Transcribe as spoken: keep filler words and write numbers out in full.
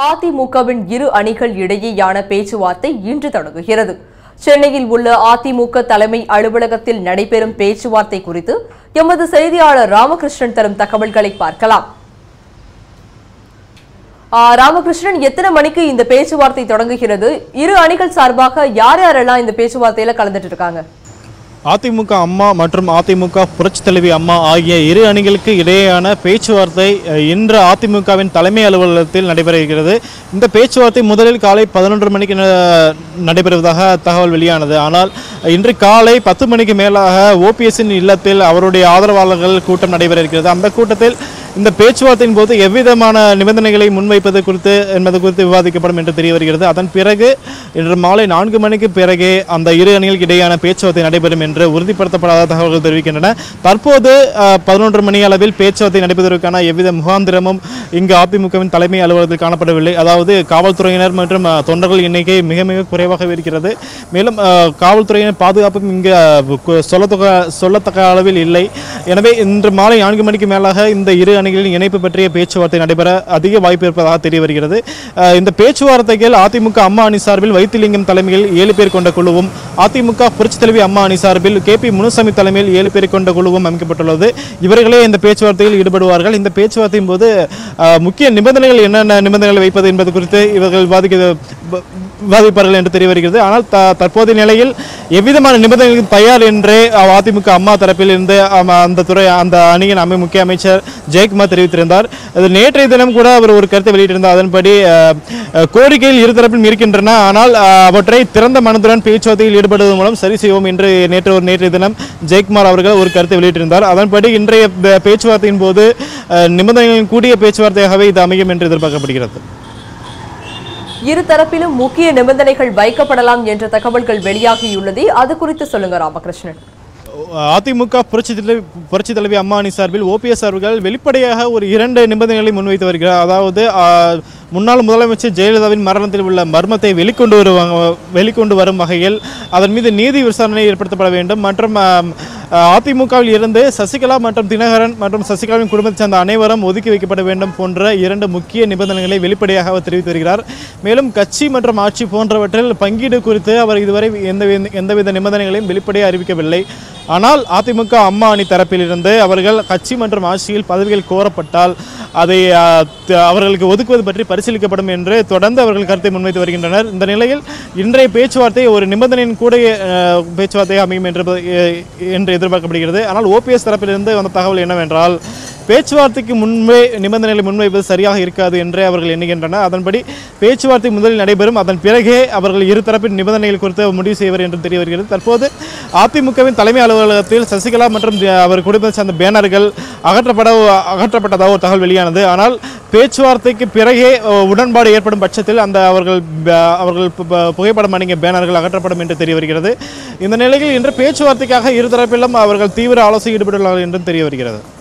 அதிமுகவின் இரு அணிகள் இடையேயான பேச்சுவார்த்தை இன்று தொடங்குகிறது. சென்னையில் உள்ள அதிமுக தலைமை அலுவலகத்தில் நடைபெறும் பேச்சுவார்த்தை குறித்து எமது செய்தியாளர் ராமகிருஷ்ணன் தரும் தகவல்களை பார்க்கலாம். ராமகிருஷ்ணன், எத்தனை மணிக்கு இந்த பேச்சுவார்த்தை தொடங்குகிறது? இரு அணிகள் சார்பாக யார் யாரெல்லாம் இந்த பேச்சுவார்த்தையில கலந்துட்டு இருக்காங்க? அதிமுக அம்மா மற்றும் அதிமுக புரட்சி தலைவி அம்மா ஆகிய இரு அணிகளுக்கு இடையேயான பேச்சுவார்த்தை இன்று அதிமுகவின் தலைமை அலுவலகத்தில் நடைபெறுகிறது. இந்த பேச்சுவார்த்தை முதலில் காலை பதினொன்று மணிக்கு நடைபெறுவதாக தகவல் வெளியானது. ஆனால் இன்று காலை பத்து மணிக்கு மேலாக ஓபிஎஸ்ஸின் இல்லத்தில் அவருடைய ஆதரவாளர்கள் கூட்டம் நடைபெற இருக்கிறது. அந்த கூட்டத்தில் இந்த பேச்சுவார்த்தையின் போது எவ்விதமான நிபந்தனைகளை முன்வைப்பது குறித்து என்பது குறித்து விவாதிக்கப்படும் என்று தெரிய வருகிறது. அதன் பிறகு இன்று மாலை நான்கு மணிக்கு பிறகே அந்த இரு அணிகளுக்கு இடையேயான பேச்சுவார்த்தை நடைபெறும் என்று உறுதிப்படுத்தப்படாத தகவல்கள் தெரிவிக்கின்றன. தற்போது பதினொன்று மணி அளவில் பேச்சுவார்த்தை நடைபெறுவதற்கான எவ்வித முகாந்திரமும் இங்கு அதிமுகவின் தலைமை அலுவலகத்தில் காணப்படவில்லை. அதாவது காவல்துறையினர் மற்றும் தொண்டர்கள் எண்ணிக்கை மிக மிக குறைவாக இருக்கிறது. மேலும் காவல்துறையினர் பாதுகாப்பும் இங்கு சொல்லத்தக்க சொல்லத்தக்க அளவில் இல்லை. எனவே இன்று மாலை நான்கு மணிக்கு மேலாக இந்த இரு அணிகளின் இணைப்பு பற்றிய பேச்சுவார்த்தை நடைபெற அதிக வாய்ப்பு இருப்பதாக தெரிய வருகிறது. இந்த பேச்சுவார்த்தைகள் அதிமுக அம்மா அணி சார்பில் வைத்திலிங்கம் தலைமையில் ஏழு பேர் கொண்ட குழுவும், அதிமுக புரட்சி தலைவி அம்மா அணி சார்பில் கே பி முனுசாமி தலைமையில் ஏழு பேர் கொண்ட குழுவும் அமைக்கப்பட்டுள்ளது. இவர்களே இந்த பேச்சுவார்த்தையில் ஈடுபடுவார்கள். இந்த பேச்சுவார்த்தையின் போது முக்கிய நிபந்தனைகள் என்னென்ன நிபந்தனைகளை வைப்பது என்பது குறித்து இவர்கள் விவாதிக்க விவாதிப்பார்கள் என்று தெரிய வருகிறது. ஆனால் தற்போதைய நிலையில் எவ்விதமான நிபந்தனைகளுக்கு தயார் என்றே அதிமுக அம்மா தரப்பில் இருந்து அந்த துறை அந்த அணியின் அமை முக்கிய அமைச்சர் ஜெயக்குமார் தெரிவித்திருந்தார். நேற்றைய தினம் கூட அவர் ஒரு கருத்தை வெளியிட்டிருந்தார். அதன்படி கோரிக்கையில் இருதரப்பிலும் இருக்கின்றன, ஆனால் அவற்றை திறந்த மனதுடன் பேச்சுவார்த்தையில் ஈடுபடுவதன் மூலம் சரி செய்வோம் என்று நேற்று ஒரு நேற்றைய தினம் ஜெயக்குமார் அவர்கள் ஒரு கருத்தை வெளியிட்டிருந்தார். அதன்படி இன்றைய பேச்சுவார்த்தையின் போது நிபந்தனைகளின் கூடிய பேச்சுவார்த்தையாகவே இது அமையும் என்று எதிர்பார்க்கப்படுகிறது. இரு தரப்பிலும் முக்கிய நிபந்தனைகள் வைக்கப்படலாம் என்ற தகவல்கள் வெளியாகியுள்ளது. அது குறித்து சொல்லுங்க ராமகிருஷ்ணன். அதிமுக புரட்சி தலைவி புரட்சி தலைவி அம்மா அணி சார்பில் ஓபிஎஸ் அவர்கள் வெளிப்படையாக ஒரு இரண்டு நிபந்தனைகளை முன்வைத்து வருகிறார். அதாவது முன்னாள் முதலமைச்சர் ஜெயலலிதாவின் மரணத்தில் உள்ள மர்மத்தை வெளிக்கொண்டு வருவாங்க வெளிக்கொண்டு வரும் வகையில் அதன் மீது நீதி விசாரணை ஏற்படுத்தப்பட வேண்டும். மற்றும் அதிமுகவில் இருந்து சசிகலா மற்றும் தினகரன் மற்றும் சசிகலாவின் குடும்பத்தை சேர்ந்த அனைவரும் ஒதுக்கி வைக்கப்பட வேண்டும் போன்ற இரண்டு முக்கிய நிபந்தனைகளை வெளிப்படையாக அவர் தெரிவித்து வருகிறார். மேலும் கட்சி மற்றும் ஆட்சி போன்றவற்றில் பங்கீடு குறித்து அவர் இதுவரை எந்த எந்தவித நிபந்தனைகளையும் வெளிப்படையாக அறிவிக்கவில்லை. ஆனால் அதிமுக அம்மா அணி தரப்பிலிருந்து அவர்கள் கட்சி மற்றும் ஆட்சியில் பதவிகள் கோரப்பட்டால் அதை அவர்களுக்கு ஒதுக்குவது பற்றி பரிசீலிக்கப்படும் என்று தொடர்ந்து அவர்கள் கருத்தை முன்வைத்து வருகின்றனர். இந்த நிலையில் இன்றைய பேச்சுவார்த்தை ஒரு நிபந்தனையின் கூட பேச்சுவார்த்தையாக அமையும் என்று என்று எதிர்பார்க்கப்படுகிறது. ஆனால் ஓபிஎஸ் தரப்பிலிருந்து வந்த தகவல் என்னவென்றால், பேச்சுவார்த்தைக்கு முன்பே நிபந்தனைகளை முன்வைப்பது சரியாக இருக்காது என்றே அவர்கள் எண்ணுகின்றனர். அதன்படி பேச்சுவார்த்தை முதலில் நடைபெறும், அதன் பிறகே அவர்கள் இருதரப்பின் நிபந்தனைகள் குறித்து முடிவு செய்வர் என்று தெரிய வருகிறது. தற்போது அதிமுகவின் தலைமை அலுவலகத்தில் சசிகலா மற்றும் அவர் குடும்பத்தை சார்ந்த பேனர்கள் அகற்றப்பட அகற்றப்பட்டதாக ஒரு தகவல் வெளியானது. ஆனால் பேச்சுவார்த்தைக்கு பிறகே உடன்பாடு ஏற்படும் பட்சத்தில் அந்த அவர்கள் அவர்கள் புகைப்படம் அணிந்த பேனர்கள் அகற்றப்படும் என்று தெரிய வருகிறது. இந்த நிலையில் இன்று பேச்சுவார்த்தைக்காக இருதரப்பிலும் அவர்கள் தீவிர ஆலோசனை ஈடுபட்டுள்ளார்கள் என்றும் தெரிய வருகிறது.